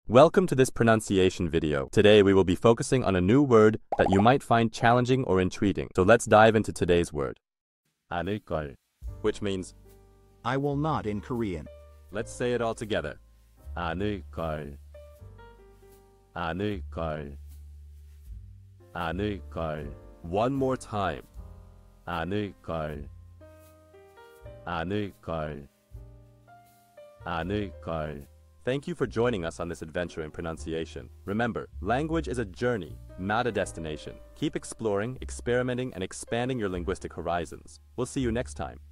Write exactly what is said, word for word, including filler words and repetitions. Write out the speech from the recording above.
Welcome to this pronunciation video. Today we will be focusing on a new word that you might find challenging or intriguing. So let's dive into today's word. aneulgeol, which means I will not in Korean. let's say it all together. aneulgeol, aneulgeol, aneulgeol. One more time. aneulgeol, aneulgeol, aneulgeol. Thank you for joining us on this adventure in pronunciation. Remember, language is a journey, not a destination. Keep exploring, experimenting, and expanding your linguistic horizons. We'll see you next time.